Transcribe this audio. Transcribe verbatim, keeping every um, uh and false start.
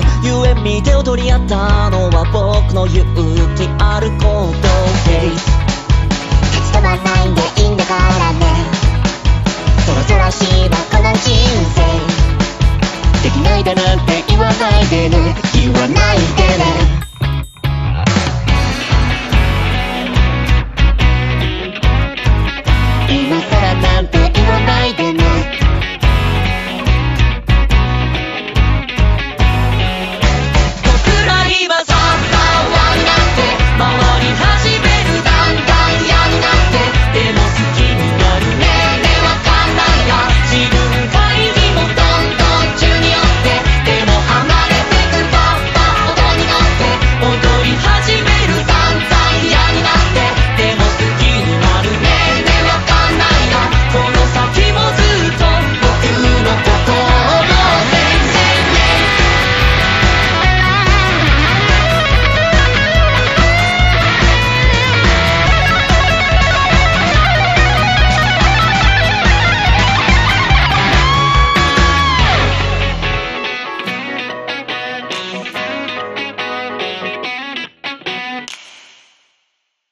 ゆえに手を取り合ったのは僕の勇気ある行動で立ち止まらないでいいんだからね。そろそろしばこの人生できないだなんて言わないでね。言わ